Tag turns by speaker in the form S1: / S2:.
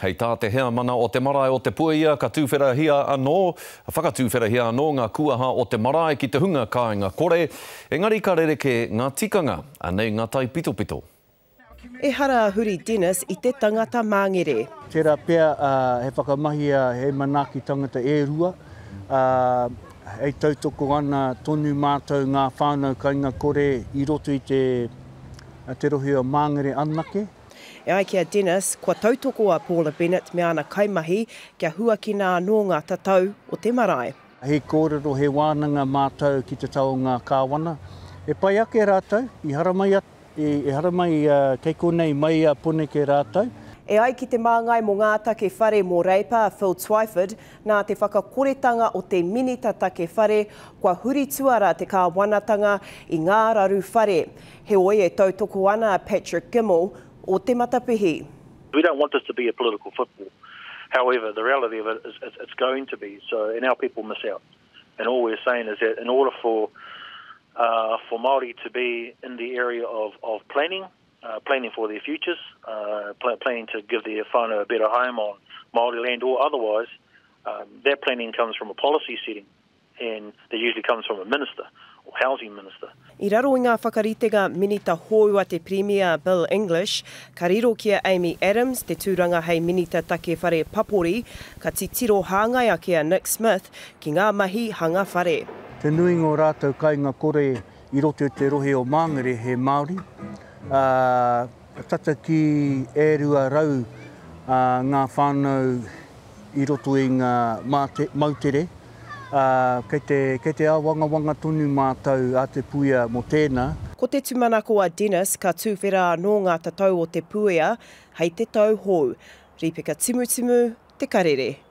S1: Kei tā te hea mana o te marae o te Puea, ka tūwherahia anō, whakatūwherahia anō ngā kuaha o te marae ki te hunga kāinga kore, engari Karere ke ngā tikanga, anei ngā tai pitopito.
S2: E hara Huri Dennis i te tangata Māngere.
S3: Tērā pēr he whakamahia he Manaaki Tangata e rua, hei tautoko ana tonu mātou ngā whānau kāinga kore i roto i te rohi o Māngere anake.
S2: E ai kia Dennis, kua tautoko a Paula Bennett me ana kaimahi kia huakina anō ngā tatau o te marae.
S3: He kōrero he wānanga mātou ki te tau ngā kāwana. E pai ake rātou, i haramai, kei konei mai a pone ke rātou.
S2: E ai ki te māngai mō ngā take whare mō reipa Phil Twyford, nā te whakakoretanga o te minita take whare, kua huri tuara te kāwanatanga i ngā raru whare. He oi e tautoko ana Patrick Gimmel o te matapihi.
S4: We don't want this to be a political football. However, the reality of it is it's going to be, so, and our people miss out. And all we're saying is that in order for Māori to be in the area of planning, planning for their futures, planning to give their whānau a better home on Māori land or otherwise, that planning comes from a policy setting, and that usually comes from a minister or housing minister.
S2: I raro i ngā whakaritega minita hōua te Premier Bill English, ka riro kia Amy Adams, te tūranga hei minita take whare papori, ka titiro hāngai a kia Nick Smith ki ngā mahi hanga whare.
S3: Te nui ngō rātou kāinga kore i roto te rohe o Māngere he Māori. Tata ki e rua rau ngā whānau i roto i ngā mautere. Kei te awanga tonu mātou a te Puea mo tēnā.
S2: Ko te tūmanako a Dennis, ka tūwhera anō ngā tatau o te Puea, hei te tau hou. Ripeka timu, te Karere.